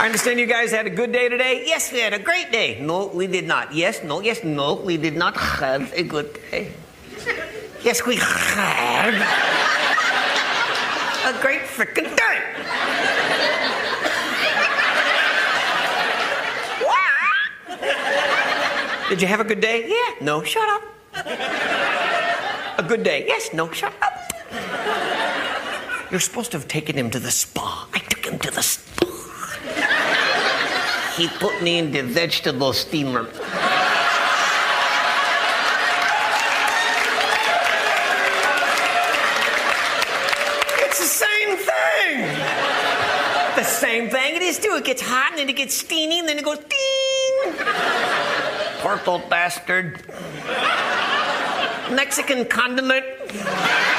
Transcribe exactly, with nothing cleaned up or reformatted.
I understand you guys had a good day today. Yes, we had a great day. No, we did not. Yes, no, yes, no, we did not have a good day. Yes, we had a great freaking day. Did you have a good day? Yeah. No, shut up. A good day? Yes. No, shut up. You're supposed to have taken him to the spa. I took him to the spa. He put me in the vegetable steamer. It's the same thing. The same thing it is too. It gets hot and then it gets steamy and then it goes ding. Poor old bastard. Mexican condiment.